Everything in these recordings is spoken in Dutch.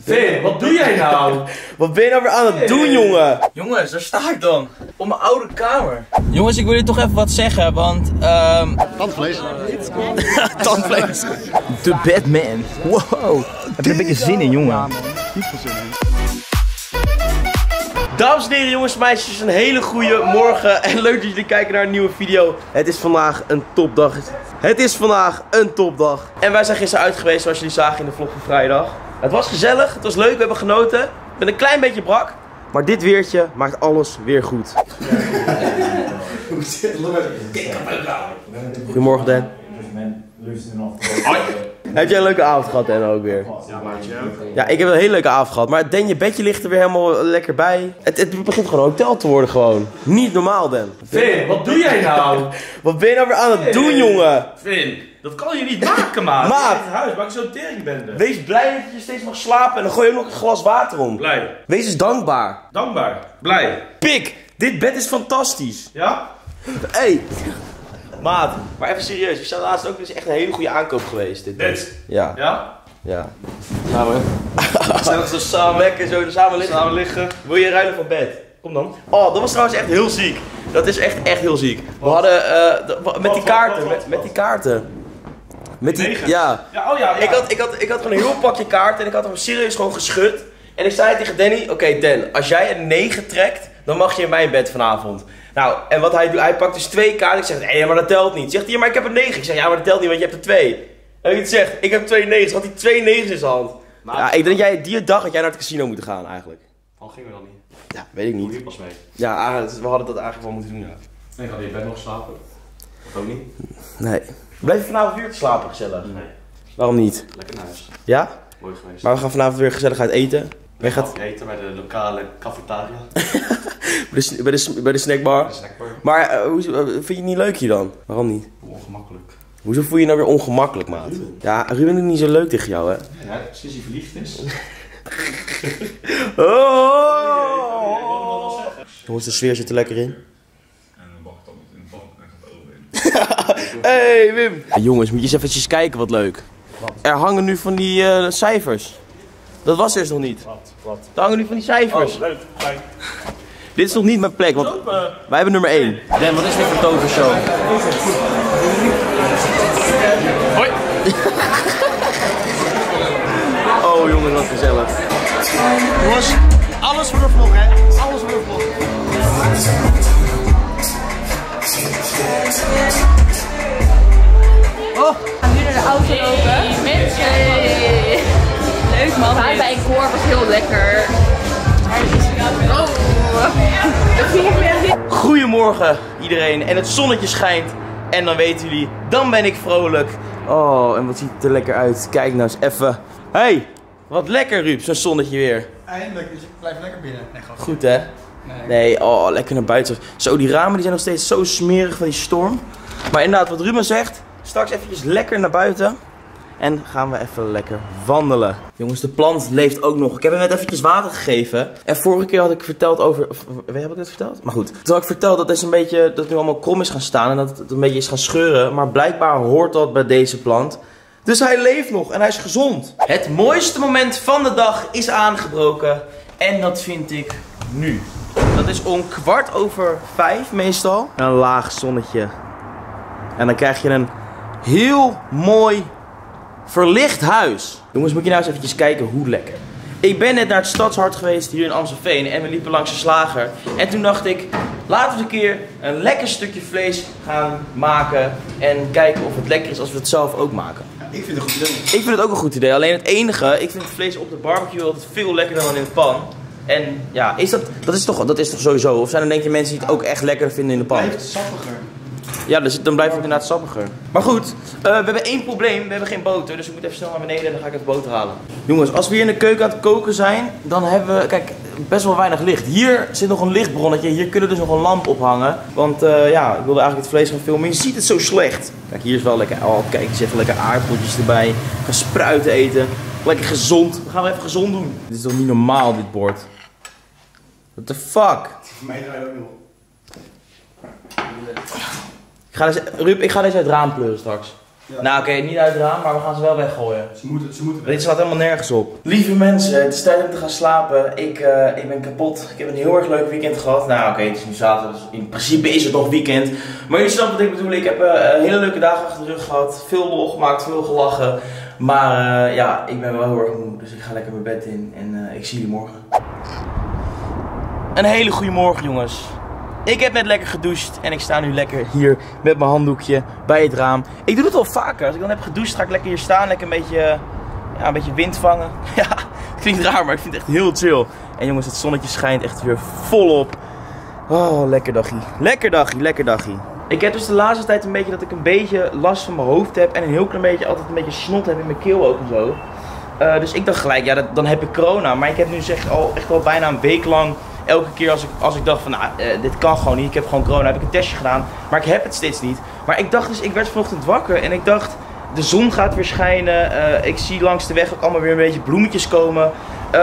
Vin, wat doe jij nou? Wat ben je nou weer aan het doen, jongen? Jongens, daar sta ik dan. Op mijn oude kamer. Jongens, ik wil jullie toch even wat zeggen, want Tandvlees. Tandvlees. The Batman. Wow. Heb je er een beetje zin in, jongen? Niet veel zin in. Dames en heren, jongens en meisjes, een hele goede morgen. En leuk dat jullie kijken naar een nieuwe video. Het is vandaag een topdag. Het is vandaag een topdag. En wij zijn gisteren uit geweest, zoals jullie zagen in de vlog van vrijdag. Het was gezellig, het was leuk, we hebben genoten. Ik ben een klein beetje brak. Maar dit weertje maakt alles weer goed. Goedemorgen, Dan. Heb jij een leuke avond gehad, Dan, ook weer? Ja, ik heb een hele leuke avond gehad. Maar Dan, je bedje ligt er weer helemaal lekker bij. Het begint gewoon een hotel te worden, gewoon. Niet normaal, Dan. Vin, wat doe jij nou? Wat ben je nou weer aan het doen, jongen? Vin, dat kan je niet maken, maat. Maat. In het huis, maak zo'n teringbende. Wees blij dat je steeds mag slapen en dan gooi je ook nog een glas water om. Blij. Wees eens dankbaar. Dankbaar. Blij. Pik, dit bed is fantastisch. Ja? Hey. Maat, maar even serieus. Je staat laatst ook, dus echt een hele goede aankoop geweest. Dit bed. Dit? Ja. Ja? Ja. Nou, zijn we zo samen Lekker zo samen liggen. samen liggen. Wil je ruilen van bed? Kom dan. Oh, dat was trouwens echt heel ziek. Dat is echt heel ziek. We hadden, met die kaarten, met die kaarten. Met die, 9? ja. Ja, oh ja, ja. Ik had gewoon een heel pakje kaarten en ik had hem serieus gewoon geschud. En ik zei tegen Danny, oké Dan, als jij een 9 trekt, dan mag je in mijn bed vanavond. Nou, en wat hij doet, hij pakt dus 2 kaarten. Ik zeg, nee, maar dat telt niet. Zegt hij, ja, maar ik heb een 9. Ik zeg, ja, maar dat telt niet, want je hebt er 2. En hij zegt, ik heb 2 9's. Had hij 2 9's in zijn hand. Maar, Ja, ik denk dat jij die dag had jij naar het casino moeten gaan eigenlijk. waarom gingen we dan niet? Ja, weet ik Doe niet. hier pas mee. Ja, we hadden dat eigenlijk wel moeten doen, ja. Nee, ga je in bed nog slapen? Of ook niet? Nee. Blijf je vanavond weer te slapen, gezellig? Nee. Waarom niet? Lekker naar huis. Ja? Mooi geweest. Maar we gaan vanavond weer gezellig uit eten. Wij gaan eten bij de lokale cafetaria. bij de snackbar. De snackbar. Maar vind je het niet leuk hier dan? Waarom niet? Ongemakkelijk. Hoezo voel je je nou weer ongemakkelijk, maat? Ja, Ruben doet niet zo leuk tegen jou, hè? Ja, sinds hij verliefd is. Oh! Jongens, de sfeer zit er lekker in. En dan mag dan in de bank en gaat over in. Hey, Wim! Jongens, moet je eens eventjes kijken wat leuk. Er hangen nu van die cijfers. Dat was eerst nog niet. Wat? Er hangen nu van die cijfers. Oh, leuk. Fijn. Dit is nog niet mijn plek, want wij hebben nummer 1. Dan, wat is dit voor tovershow? Hoi. Oh jongen, wat gezellig. Jongens, alles voor de vlog, hè? Alles voor de vlog. We gaan nu naar de auto lopen. Mensen! Leuk man. We bij een koor, was heel lekker. Goedemorgen iedereen en het zonnetje schijnt. En dan weten jullie, dan ben ik vrolijk. Oh, en wat ziet het er lekker uit. Kijk nou eens even. Hey, wat lekker Ruud, zo'n zonnetje weer. Eindelijk, dus ik blijf lekker binnen. Nee, gewoon. Goed hè? Nee, oh, lekker naar buiten. Zo, die ramen die zijn nog steeds zo smerig van die storm. Maar inderdaad, wat Ruben zegt, straks eventjes lekker naar buiten. En gaan we even lekker wandelen. Jongens, de plant leeft ook nog. Ik heb hem net eventjes water gegeven. En vorige keer had ik verteld over... Heb ik dit verteld? Maar goed. Toen had ik verteld dat het, dat het nu allemaal krom is gaan staan. En dat het een beetje is gaan scheuren. Maar blijkbaar hoort dat bij deze plant. Dus hij leeft nog en hij is gezond. Het mooiste moment van de dag is aangebroken. En dat vind ik nu. Dat is om 5:15 meestal. Een laag zonnetje. En dan krijg je een heel mooi verlicht huis. Jongens, moet je nou eens eventjes kijken hoe lekker. Ik ben net naar het Stadshart geweest hier in Amstelveen en we liepen langs de slager. En toen dacht ik, laten we een keer een lekker stukje vlees gaan maken. En kijken of het lekker is als we het zelf ook maken. Ja, ik vind het een goed idee. Ik vind het ook een goed idee. Alleen het enige, ik vind het vlees op de barbecue altijd veel lekkerder dan in de pan. En ja, dat is toch sowieso? Of zijn er denk je mensen die het ook echt lekker vinden in de pan? Het blijft sappiger. Ja, dus dan blijft het inderdaad sappiger. Maar goed, we hebben één probleem. We hebben geen boter, dus we moeten even snel naar beneden en dan ga ik even boter halen. Jongens, als we hier in de keuken aan het koken zijn, dan hebben we, kijk, best wel weinig licht. Hier zit nog een lichtbronnetje. Hier kunnen we dus nog een lamp ophangen. Want ja, ik wilde eigenlijk het vlees gaan filmen. Je ziet het zo slecht. Kijk, hier is wel lekker, oh kijk, er zitten lekker aardappeltjes erbij. Gaan spruiten eten. Lekker gezond. Dat gaan we even gezond doen. Dit is toch niet normaal, dit bord? What the fuck? Voor mij draait ook nog. Ruud, ik ga deze uit het raam pleuren straks. Ja. Nou oké, niet uit het raam, maar we gaan ze wel weggooien. Ze moeten Dit slaat helemaal nergens op. Lieve mensen, het is tijd om te gaan slapen. Ik ben kapot. Ik heb een heel erg leuk weekend gehad. Nou oké, het is nu zaterdag, dus in principe is het nog weekend. Maar jullie snappen wat ik bedoel. Ik heb hele leuke dagen achter de rug gehad. Veel lol gemaakt, veel gelachen. Maar ja, ik ben wel heel erg moe. Dus ik ga lekker mijn bed in en ik zie jullie morgen. Een hele goede morgen jongens. Ik heb net lekker gedoucht en ik sta nu lekker hier met mijn handdoekje bij het raam. Ik doe het al vaker. Als ik dan heb gedoucht ga ik lekker hier staan, lekker een beetje wind vangen. Ja, het klinkt raar, maar ik vind het echt heel chill. En jongens, het zonnetje schijnt echt weer volop. Oh, lekker dagje. Lekker dagje, lekker dagje. Ik heb dus de laatste tijd een beetje dat ik een beetje last van mijn hoofd heb en een heel klein beetje altijd een beetje snot heb in mijn keel ook en zo. Dus ik dacht gelijk, ja, dan heb ik corona. Maar ik heb nu echt al bijna een week lang, elke keer als ik dacht van, nou, dit kan gewoon niet. Ik heb gewoon corona, heb ik een testje gedaan. Maar ik heb het steeds niet. Maar ik dacht dus, ik werd vanochtend wakker en ik dacht, de zon gaat weer schijnen. Ik zie langs de weg ook allemaal weer een beetje bloemetjes komen.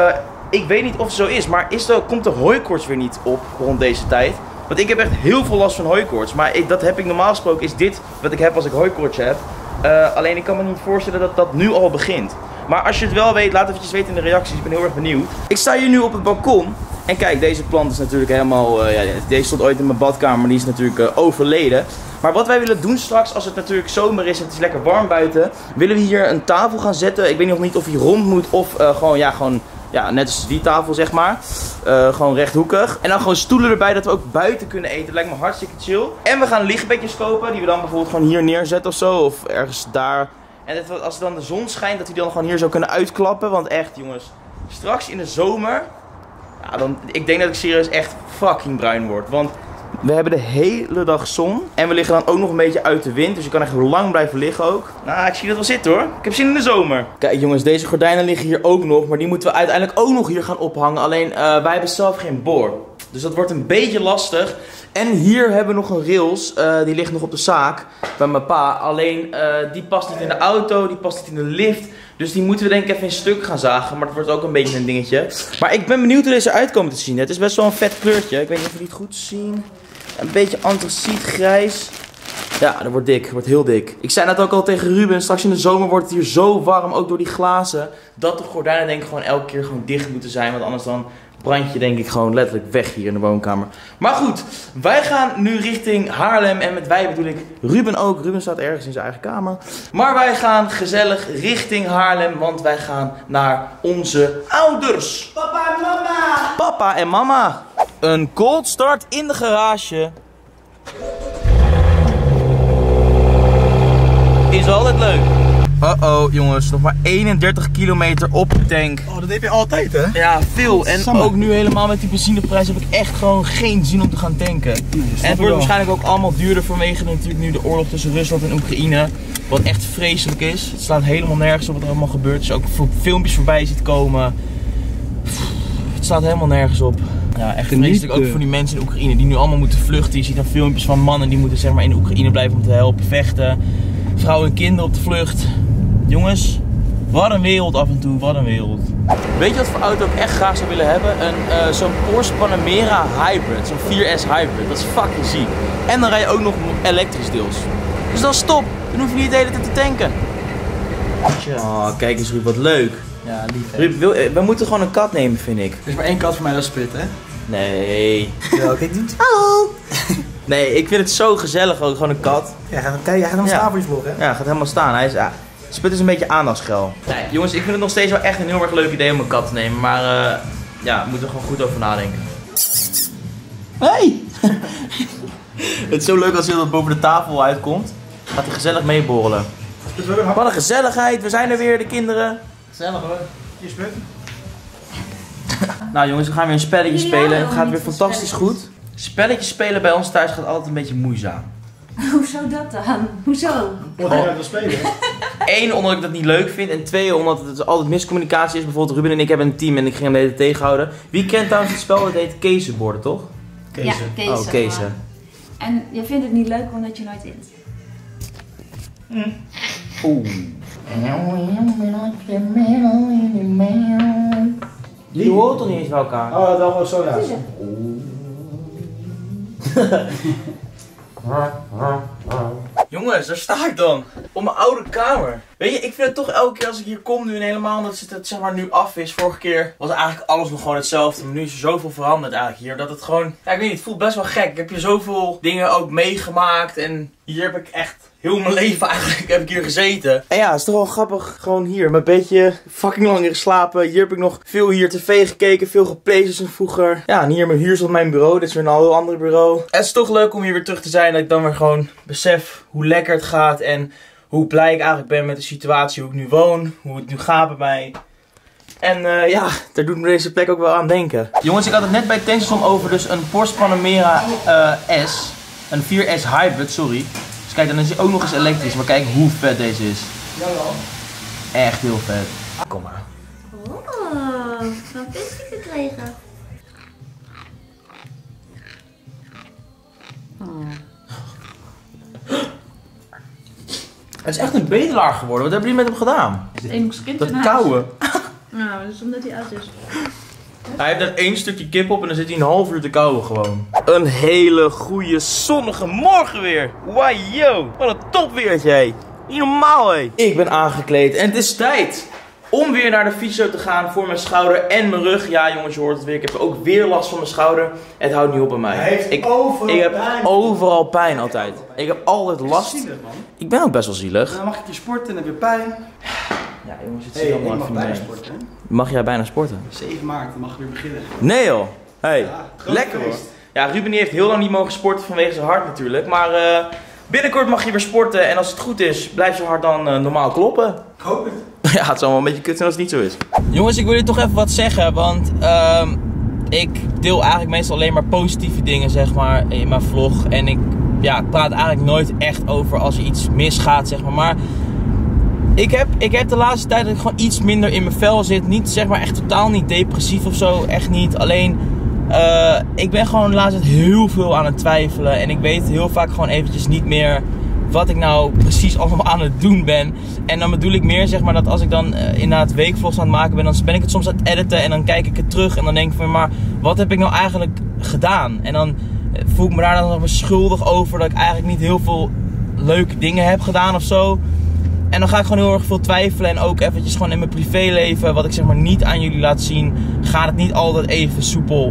Ik weet niet of het zo is, maar komt de hooikoorts weer niet op rond deze tijd? Want ik heb echt heel veel last van hooikoorts. Maar dat heb ik normaal gesproken, is dit wat ik heb als ik hooikoorts heb. Alleen ik kan me niet voorstellen dat dat nu al begint. Maar als je het wel weet, laat eventjes weten in de reacties. Ik ben heel erg benieuwd. Ik sta hier nu op het balkon. En kijk, deze plant is natuurlijk helemaal... ja, deze stond ooit in mijn badkamer, maar die is natuurlijk overleden. Maar wat wij willen doen straks, als het natuurlijk zomer is en het is lekker warm buiten, willen we hier een tafel gaan zetten. Ik weet nog niet of hij rond moet of gewoon net als die tafel zeg maar. Gewoon rechthoekig. En dan gewoon stoelen erbij dat we ook buiten kunnen eten. Dat lijkt me hartstikke chill. En we gaan lichtbedjes kopen die we dan bijvoorbeeld gewoon hier neerzetten of zo. Of ergens daar. En dat als dan de zon schijnt, dat die dan gewoon hier zo kunnen uitklappen. Want echt jongens, straks in de zomer, ja, ik denk dat ik serieus echt fucking bruin word. Want we hebben de hele dag zon. En we liggen dan ook nog een beetje uit de wind. Dus je kan echt lang blijven liggen ook. Nou, ik zie dat wel zitten hoor. Ik heb zin in de zomer. Kijk jongens, deze gordijnen liggen hier ook nog. Maar die moeten we uiteindelijk ook nog hier gaan ophangen. Alleen wij hebben zelf geen boor. Dus dat wordt een beetje lastig. En hier hebben we nog een rails. Die ligt nog op de zaak bij mijn pa. Alleen die past niet in de auto. Die past niet in de lift. Dus die moeten we denk ik even in stuk gaan zagen. Maar dat wordt ook een beetje een dingetje. Maar ik ben benieuwd hoe deze eruit komen te zien. Het is best wel een vet kleurtje. Ik weet niet of jullie het goed zien. Een beetje antraciet grijs. Ja, dat wordt dik. Wordt heel dik. Ik zei net ook al tegen Ruben. Straks in de zomer wordt het hier zo warm. Ook door die glazen. Dat de gordijnen denk ik gewoon elke keer gewoon dicht moeten zijn. Want anders dan brand je denk ik gewoon letterlijk weg hier in de woonkamer. Maar goed, wij gaan nu richting Haarlem. En met wij bedoel ik Ruben ook. Ruben staat ergens in zijn eigen kamer. Maar wij gaan gezellig richting Haarlem. Want wij gaan naar onze ouders. Papa en mama! Papa en mama. Een cold start in de garage. Is altijd leuk. Uh-oh jongens, nog maar 31 kilometer op de tank. Oh, dat heb je altijd hè? Ja, veel. En ook nu helemaal met die benzineprijs heb ik echt gewoon geen zin om te gaan tanken. Nee, en het wordt waarschijnlijk ook allemaal duurder vanwege natuurlijk nu de oorlog tussen Rusland en Oekraïne. Wat echt vreselijk is. Het slaat helemaal nergens op wat er allemaal gebeurt. Dus ook filmpjes voorbij ziet komen. Het staat helemaal nergens op. Ja, echt vreselijk ook voor die mensen in Oekraïne die nu allemaal moeten vluchten. Je ziet dan filmpjes van mannen die moeten zeg maar in Oekraïne blijven om te helpen vechten. Vrouwen en kinderen op de vlucht. Jongens, wat een wereld af en toe, wat een wereld. Weet je wat voor auto ik echt graag zou willen hebben? Zo'n Porsche Panamera Hybrid, zo'n 4S Hybrid. Dat is fucking ziek. En dan rij je ook nog elektrisch deels. Dus dan stop, dan hoef je niet de hele tijd te tanken. Oh, kijk eens Ruud, wat leuk. Ja, lief hè. Ruud, we moeten gewoon een kat nemen vind ik. Er is maar één kat voor mij, dat is Spit hè. Nee. Ja, kijk niet. Hallo! Nee, ik vind het zo gezellig ook, gewoon een kat. Ja, jij gaat helemaal staan voor je vlog hè. Ja, gaat helemaal staan. Hij is... Spit is een beetje aandachtsgeil. Nee, jongens, ik vind het nog steeds wel echt een heel erg leuk idee om een kat te nemen. Maar ja, we moeten er gewoon goed over nadenken. Hey! Het is zo leuk als hij dat boven de tafel uitkomt. Gaat hij gezellig meeborrelen. Wat een gezelligheid, we zijn er weer, de kinderen. Gezellig hoor. Hier Spit. Nou jongens, we gaan weer een spelletje spelen. Het gaat weer fantastisch goed. Spelletjes spelen bij ons thuis gaat altijd een beetje moeizaam. Hoezo dat dan? Hoezo? Omdat jij wil spelen. 1, omdat ik dat niet leuk vind. En 2, omdat het altijd miscommunicatie is. Bijvoorbeeld Ruben en ik hebben een team en ik ging hem de hele tijd tegenhouden. Wie kent trouwens het spel? Het heet Kezenborden, toch? Kezen. Ja, Kezen. Oh, Kezen. En je vindt het niet leuk omdat je nooit wint? Oeh. Die hoort toch niet eens bij elkaar? Oh, dat was zo ja. Jongens, daar sta ik dan. Op mijn oude kamer. Weet je, ik vind het toch elke keer als ik hier kom nu en helemaal dat het zeg maar nu af is. Vorige keer was eigenlijk alles nog gewoon hetzelfde. Maar nu is er zoveel veranderd eigenlijk hier. Dat het gewoon, ja ik weet niet, het voelt best wel gek. Ik heb hier zoveel dingen ook meegemaakt. En hier heb ik echt heel mijn leven eigenlijk heb ik hier gezeten. En ja, het is toch wel grappig. Gewoon hier, met een beetje fucking lang geslapen. Hier heb ik nog veel hier tv gekeken. Veel geplezen vroeger. Ja, en hier stond mijn bureau. Dit is weer een heel ander bureau. Het is toch leuk om hier weer terug te zijn. Dat ik dan weer gewoon besef hoe lekker het gaat. En hoe blij ik eigenlijk ben met de situatie. Hoe ik nu woon. Hoe het nu gaat bij mij. En ja, daar doet me deze plek ook wel aan denken. Jongens, ik had het net bij Tankstation over. Dus een Porsche Panamera S. Een 4S Hybrid, sorry. Dus kijk, dan is hij ook nog eens elektrisch. Maar kijk hoe vet deze is. Jawel. Echt heel vet. Kom maar. Oh, wat visje gekregen. Het is echt een bedelaar geworden. Wat hebben jullie met hem gedaan? Eén moest kind Dat in huis. kauwen. Nou, dat is omdat hij oud is. Hij heeft net 1 stukje kip op en dan zit hij een half uur te kauwen gewoon. Een hele goede zonnige morgen weer. Wow, wat een topweertje hé. Niet normaal hé. Ik ben aangekleed en het is tijd om weer naar de fysio te gaan voor mijn schouder en mijn rug. Ja jongens, je hoort het weer. Ik heb ook weer last van mijn schouder. Het houdt niet op bij mij. Hij heeft ik overal heb pijn. overal pijn altijd. Ik heb altijd last. Zielig, man. Ik ben ook best wel zielig. Dan mag ik hier sporten en heb je pijn. Ja jongens, het Hey, zit ik allemaal mag even bijna mee. sporten. Hè? Mag jij bijna sporten? 7 maart, dan mag ik weer beginnen. Nee joh. Hey, Ja, groot lekker hoor. feest. Ja, Ruben die heeft heel lang niet mogen sporten vanwege zijn hart natuurlijk. Maar binnenkort mag je weer sporten en als het goed is, blijft zijn hart dan normaal kloppen. Ik hoop het. Ja, het zal wel een beetje kut zijn als het niet zo is. Jongens, ik wil jullie toch even wat zeggen, want ik deel eigenlijk meestal alleen maar positieve dingen zeg maar in mijn vlog. En ik praat eigenlijk nooit echt over als er iets misgaat zeg maar. Maar ik heb de laatste tijd dat ik gewoon iets minder in mijn vel zit. Niet zeg maar echt totaal niet depressief of zo, echt niet. Alleen ik ben gewoon de laatste tijd heel veel aan het twijfelen. En ik weet heel vaak gewoon eventjes niet meer wat ik nou precies allemaal aan het doen ben. En dan bedoel ik meer zeg maar dat als ik dan inderdaad weekvlogs aan het maken ben, dan ben ik het soms aan het editen en dan kijk ik het terug en dan denk ik van maar wat heb ik nou eigenlijk gedaan? En dan voel ik me daar dan nog weer schuldig over dat ik eigenlijk niet heel veel leuke dingen heb gedaan of zo. En dan ga ik gewoon heel erg veel twijfelen en ook eventjes gewoon in mijn privéleven, wat ik zeg maar niet aan jullie laat zien, gaat het niet altijd even soepel.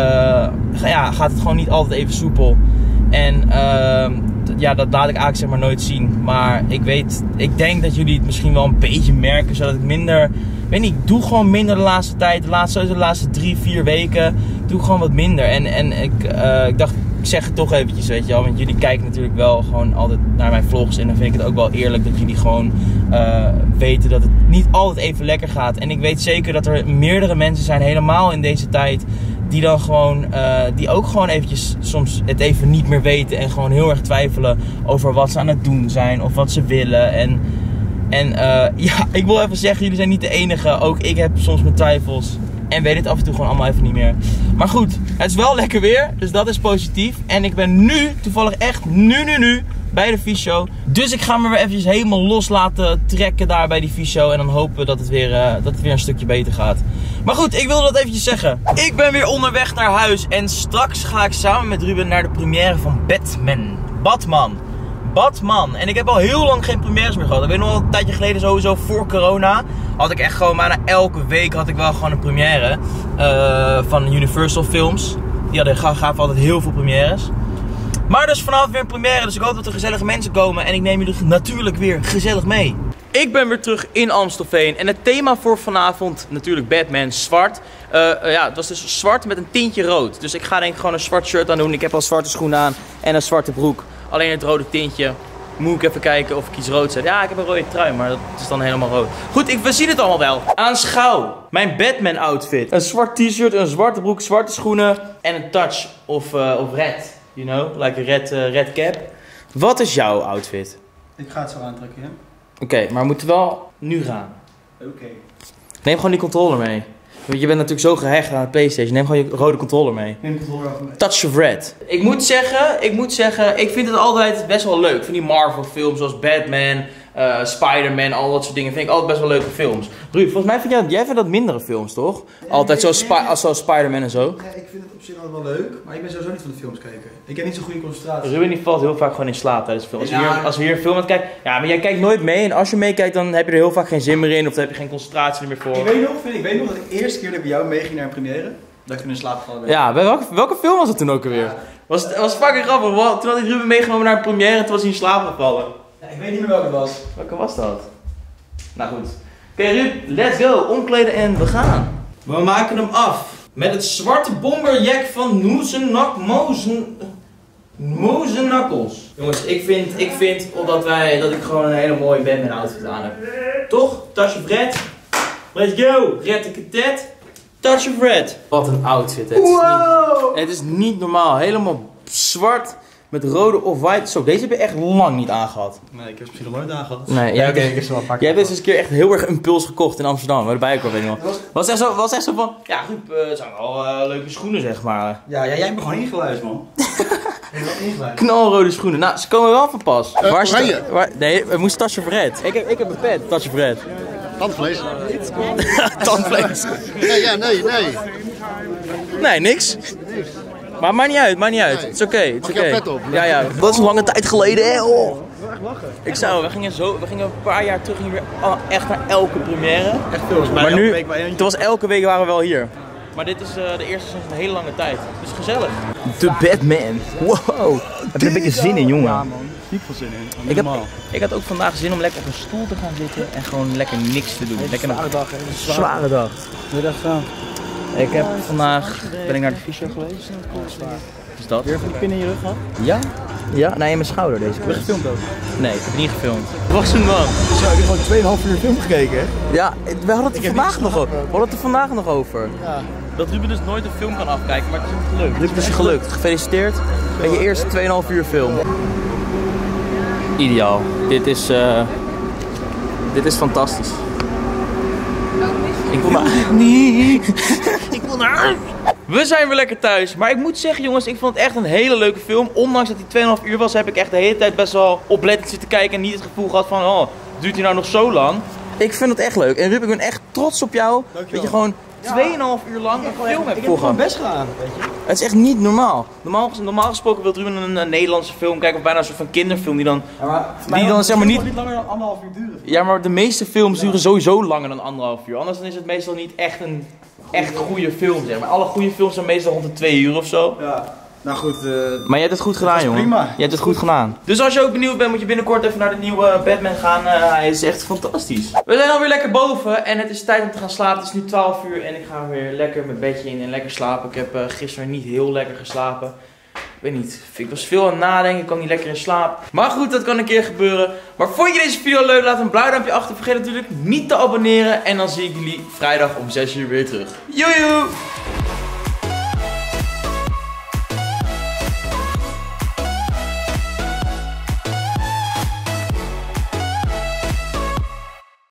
Gaat het gewoon niet altijd even soepel. En dat laat ik eigenlijk zeg maar nooit zien. Maar ik denk dat jullie het misschien wel een beetje merken, zodat ik minder, weet niet, ik doe gewoon minder de laatste tijd. De laatste 3-4 weken doe ik gewoon wat minder. En ik dacht, ik zeg het toch eventjes, weet je wel. Want jullie kijken natuurlijk wel gewoon altijd naar mijn vlogs. En dan vind ik het ook wel eerlijk dat jullie gewoon weten dat het niet altijd even lekker gaat. En ik weet zeker dat er meerdere mensen zijn, helemaal in deze tijd, die dan gewoon, die ook gewoon eventjes soms het even niet meer weten. En gewoon heel erg twijfelen over wat ze aan het doen zijn of wat ze willen. En ik wil even zeggen, jullie zijn niet de enige. Ook ik heb soms mijn twijfels. En weet het af en toe gewoon allemaal even niet meer. Maar goed, het is wel lekker weer. Dus dat is positief. En ik ben nu, toevallig echt nu bij de fysio. Dus ik ga me weer eventjes helemaal los laten trekken daar bij die fysio. En dan hopen we dat het weer een stukje beter gaat. Maar goed, ik wilde dat eventjes zeggen. Ik ben weer onderweg naar huis. En straks ga ik samen met Ruben naar de première van Batman. En ik heb al heel lang geen premières meer gehad. Ik weet nog wel een tijdje geleden, sowieso voor corona, had ik echt gewoon bijna elke week had ik wel gewoon een première van Universal Films. Die gaven altijd heel veel premières. Maar dus vanavond weer een première, dus ik hoop dat er gezellige mensen komen. En ik neem jullie natuurlijk weer gezellig mee. Ik ben weer terug in Amstelveen. En het thema voor vanavond, natuurlijk Batman, zwart. Het was dus zwart met een tintje rood. Dus ik ga denk ik gewoon een zwart shirt aan doen. Ik heb al zwarte schoenen aan en een zwarte broek. Alleen het rode tintje. Moet ik even kijken of ik iets rood zet. Ja, ik heb een rode trui, maar dat is dan helemaal rood. Goed, we zien het allemaal wel. Aanschouw mijn Batman outfit. Een zwart t-shirt, een zwarte broek, zwarte schoenen en een touch of red. You know, like a red cap. Wat is jouw outfit? Ik ga het zo aantrekken, hè? Oké, maar we moeten wel nu gaan. Oké. Neem gewoon die controller mee. Want je bent natuurlijk zo gehecht aan de PlayStation. Neem gewoon je rode controller mee. Neem de controller af mee. Touch of red. Ik moet zeggen, ik vind het altijd best wel leuk. Van die Marvel films zoals Batman, Spider-Man, al dat soort dingen. Vind ik altijd best wel leuke films. Ruud, volgens mij vind jij vindt dat mindere films, toch? Altijd zoals Spider-Man en zo. Nee, ik vind het op zich altijd wel leuk, maar ik ben sowieso niet van de films kijken. Ik heb niet zo'n goede concentratie. Ruben die valt heel vaak gewoon in slaap tijdens de film. Als we hier een film aan het kijken... Ja, maar jij kijkt nooit mee en als je meekijkt dan heb je er heel vaak geen zin meer in of dan heb je geen concentratie meer voor. Ik weet nog dat ik de eerste keer dat ik bij jou meeging naar een première, dat ik in slaap gevallen ben. Ja, welke film was het toen ook alweer? Ja. Was fucking grappig. Wow, toen had ik Ruben meegenomen naar een première en toen was hij in slaap gevallen. Ja, ik weet niet meer welke het was. Welke was dat? Nou goed. Oké, Ruud, let's go. Omkleden en we gaan. We maken hem af met het zwarte bomberjack van Mozenakkels. Jongens, ik vind dat ik gewoon een hele mooie Batman outfit aan heb. Toch? Tasje Fred. Let's go. Red de katet. Tasje Fred. Wat een outfit. Het is niet normaal. Helemaal zwart. Met rode of white. Zo, deze heb je echt lang niet aangehad. Nee, ik heb ze nog nooit aangehad. Nee, ja, oké, ik heb ze wel een paar keer. Jij hebt eens een keer echt heel erg impuls gekocht in Amsterdam, waar de Bijenkorf, weet je nog. Was echt zo van, ja Ruud, het zijn wel leuke schoenen zeg maar. Ja, jij hebt me gewoon ingeluisterd, man. Knalrode schoenen. Nou, ze komen wel van pas. Oranje. Nee, we moesten Tasje Fred. Ik heb een pet, Tasje Fred. Tandvlees. Tandvlees. Nee. Nee, niks. Maar maakt niet uit. Het is oké. Mag je pet op? Ja. Dat is een lange tijd geleden, hè. Oh. We gingen een paar jaar terug weer echt naar elke première. Echt veel. Maar nu, het was elke week waren we wel hier. Maar dit is de eerste sinds een hele lange tijd. Dus gezellig. The Batman. Wow. Heb je er een beetje zin in, jongen? Ja, man. Diep veel zin in. Ik had ook vandaag zin om lekker op een stoel te gaan zitten en gewoon lekker niks te doen. Lekker zware dag, hè? Zware dag. Hoe dacht je? Ik heb vandaag ben ik naar de fysio geweest. Is dat? Weer van die pin in je rug gehad? Ja? Ja? Nee, in mijn schouder deze keer. Heb je gefilmd ook? Nee, ik heb niet gefilmd. Was een man. Zo, ik heb gewoon 2,5 uur film gekeken, hè? Ja, we hadden het er vandaag nog over. Ja. Dat Ruben dus nooit een film kan afkijken, maar het is hem gelukt. Het is je gelukt. Gefeliciteerd met je eerste 2,5 uur film. Ideaal. Dit is fantastisch. Ik wil naar Ik wil naar huis. We zijn weer lekker thuis. Maar ik moet zeggen jongens, ik vond het echt een hele leuke film. Ondanks dat die 2,5 uur was, heb ik echt de hele tijd best wel oplettend zitten kijken. En niet het gevoel gehad van, oh, duurt hij nou nog zo lang? Ik vind het echt leuk. En Ruben, ik ben echt trots op jou. Dat je gewoon 2,5 uur lang een film hebt gewoon best gedaan, weet je. Het is echt niet normaal. Normaal gesproken wil Ruben een Nederlandse film kijken, of bijna een soort van kinderfilm die dan, zeg maar niet langer dan 1,5 uur duren. Ja, maar de meeste films duren sowieso langer dan 1,5 uur. Anders dan is het meestal niet echt een goede film, zeg maar. Alle goede films zijn meestal rond de 2 uur of zo. Ja. Nou goed, maar je hebt het goed gedaan, jongen. Prima. Je hebt het goed gedaan. Dus als je ook benieuwd bent, moet je binnenkort even naar de nieuwe Batman gaan. Hij is echt fantastisch. We zijn alweer lekker boven en het is tijd om te gaan slapen. Het is nu 12 uur en ik ga weer lekker mijn bedje in en lekker slapen. Ik heb gisteren niet heel lekker geslapen. Ik weet niet, ik was veel aan het nadenken, ik kwam niet lekker in slaap. Maar goed, dat kan een keer gebeuren. Maar vond je deze video leuk, laat een blauw duimpje achter. Vergeet natuurlijk niet te abonneren. En dan zie ik jullie vrijdag om 6 uur weer terug. Joejoe!